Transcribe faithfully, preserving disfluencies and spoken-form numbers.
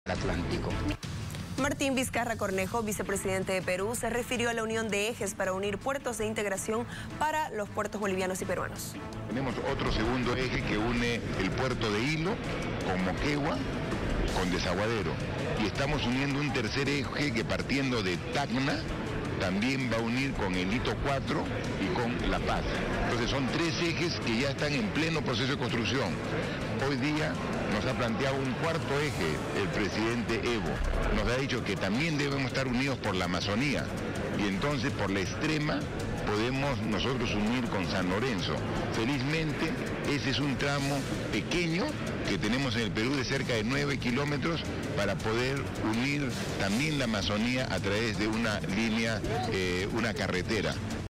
Atlántico. Martín Vizcarra Cornejo, vicepresidente de Perú, se refirió a la unión de ejes para unir puertos de integración para los puertos bolivianos y peruanos. Tenemos otro segundo eje que une el puerto de Hilo con Moquegua, con Desaguadero. Y estamos uniendo un tercer eje que, partiendo de Tacna, también va a unir con el Hito cuatro y con La Paz. Entonces son tres ejes que ya están en pleno proceso de construcción. Hoy día nos ha planteado un cuarto eje el presidente Evo. Nos ha dicho que también debemos estar unidos por la Amazonía y entonces por la extrema podemos nosotros unir con San Lorenzo. Felizmente ese es un tramo pequeño que tenemos en el Perú de cerca de nueve kilómetros para poder unir también la Amazonía a través de una línea, eh, una carretera.